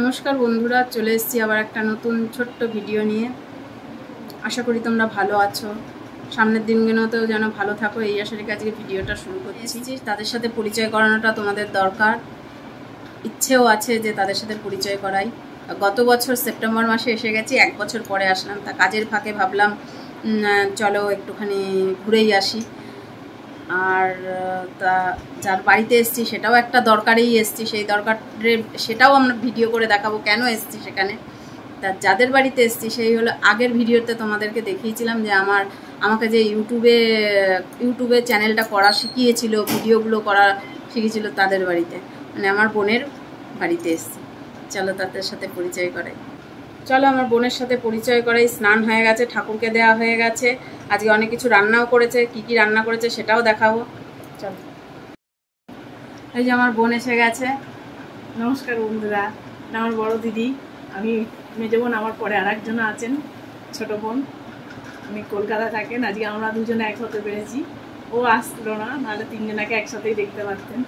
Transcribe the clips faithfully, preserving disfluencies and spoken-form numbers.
নমস্কার বন্ধুরা, চলে এসেছি আবার একটা নতুন ছোট্ট ভিডিও নিয়ে। আশা করি তোমরা ভালো আছো, সামনের দিনগুলোতেও যেন ভালো থাকো, এই আশা রেখে আজকে ভিডিওটা শুরু করছি। তাদের সাথে পরিচয় করানোটা তোমাদের দরকার, ইচ্ছেও আছে যে তাদের সাথে পরিচয় করাই। গত বছর সেপ্টেম্বর মাসে এসে গেছি, এক বছর পরে আসলাম। তা কাজের ফাঁকে ভাবলাম চলো একটুখানি ঘুরেই আসি। আর তা যার বাড়িতে এসছি সেটাও একটা দরকারেই এসছি, সেই দরকারে সেটাও আমরা ভিডিও করে দেখাবো কেন এসছি সেখানে। তা যাদের বাড়িতে এসছি সেই হলো, আগের ভিডিওতে তোমাদেরকে দেখিয়েছিলাম যে আমার আমাকে যে ইউটিউবে ইউটিউবে চ্যানেলটা করা শিখিয়েছিল, ভিডিওগুলো করা শিখিয়েছিল, তাদের বাড়িতে, মানে আমার বোনের বাড়িতে এসছি। চলো তাদের সাথে পরিচয় করাই। চলো আমার বোনের সাথে পরিচয় করাই। স্নান হয়ে গেছে, ঠাকুরকে দেওয়া হয়ে গেছে, আজকে অনেক কিছু রান্নাও করেছে, কি কি রান্না করেছে সেটাও দেখাবো। চলো, এই যে আমার বোন এসে গেছে। নমস্কার বন্ধুরা, আমার বড় দিদি, আমি মেজো বোন, আমার পরে আর একজন আছেন ছোট বোন, উনি কলকাতা থাকেন। আজকে আমরা দুজনে এক হতে পেরেছি, ও আসলো না, নাহলে তিনজনাকে একসাথেই দেখতে পারতেন।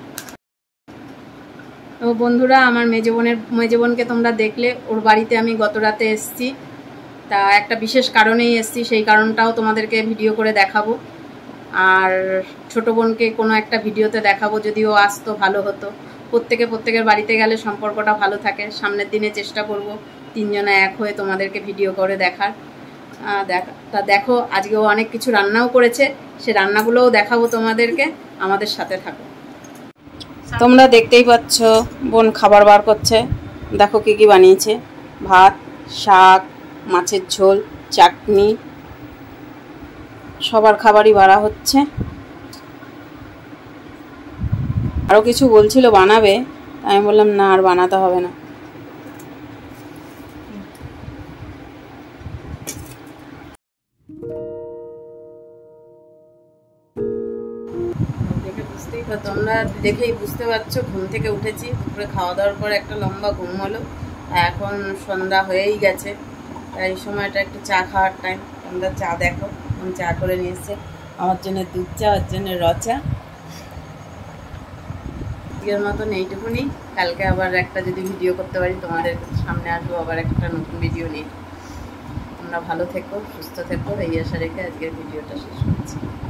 তো বন্ধুরা, আমার মেজো বোনের মেজো বোনকে তোমরা দেখলে, ওর বাড়িতে আমি গত রাতে এসছি। তা একটা বিশেষ কারণেই এসছি, সেই কারণটাও তোমাদেরকে ভিডিও করে দেখাবো। আর ছোট বোনকে কোনো একটা ভিডিওতে দেখাবো, যদিও আসতো ভালো হতো। প্রত্যেকে প্রত্যেকের বাড়িতে গেলে সম্পর্কটা ভালো থাকে। সামনের দিনে চেষ্টা করব তিনজনে এক হয়ে তোমাদেরকে ভিডিও করে দেখার। দেখা তা দেখো, আজকেও অনেক কিছু রান্নাও করেছে, সে রান্নাগুলোও দেখাবো তোমাদেরকে, আমাদের সাথে থাকো। তোমরা দেখতেই পাচ্ছ বোন খাবার বার করছে। দেখো কি কি বানিয়েছে: ভাত, শাক, মাছের ঝোল, চাটনি, সবার খাবারই বাড়া হচ্ছে। আরও কিছু বলছিল বানাবে, আমি বললাম না, আর বানাতে হবে না। তোমরা দেখেই বুঝতে পারছো, ঘুম থেকে উঠেছি, দুপুরে খাওয়া দাওয়ার পর একটা লম্বা ঘুম হলো। এখন সন্ধ্যা হয়েই গেছে, এই সময়টা একটু চা খাওয়ার টাইম। তোমরা চা দেখো, আমি চা করে নিয়ে এসছে, আমার জন্য দুধ চা, ওর জন্য র চা। আজকের মতন এইটুকুনি, কালকে আবার একটা যদি ভিডিও করতে পারি তোমাদের সামনে আসবো, আবার একটা নতুন ভিডিও নিয়ে। তোমরা ভালো থেকো, সুস্থ থেকো, এই আশা রেখে আজকের ভিডিওটা শেষ করছি।